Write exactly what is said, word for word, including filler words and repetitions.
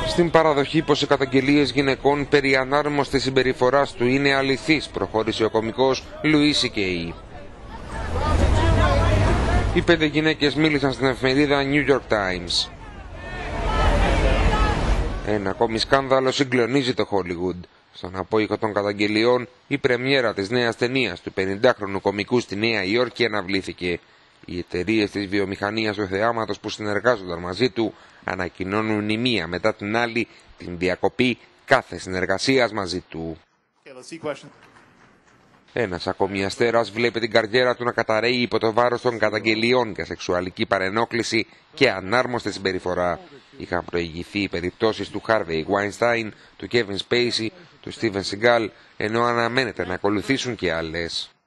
Στην παραδοχή πως οι καταγγελίες γυναικών περί ανάρμοστης συμπεριφοράς του είναι αληθείς, προχώρησε ο κωμικός Λουίς Σι Κέι. Οι πέντε γυναίκες μίλησαν στην εφημερίδα New York Times. Ένα ακόμη σκάνδαλο συγκλονίζει το Hollywood. Στον απόϊχο των καταγγελιών, η πρεμιέρα της νέας ταινίας του πενηντάχρονου κωμικού στη Νέα Υόρκη αναβλήθηκε. Οι εταιρείες της βιομηχανίας του θεάματος που συνεργάζονταν μαζί του ανακοινώνουν η μία μετά την άλλη την διακοπή κάθε συνεργασίας μαζί του. Ένας ακόμη αστέρας βλέπει την καριέρα του να καταρρέει υπό το βάρος των καταγγελιών για σεξουαλική παρενόχληση και ανάρμοστη συμπεριφορά. Είχαν προηγηθεί οι περιπτώσεις του Χάρβεϊ Γουάινστάιν, του Κέβιν Σπέισι, του Στίβεν Σιγκάλ, ενώ αναμένεται να ακολουθήσουν και άλλες.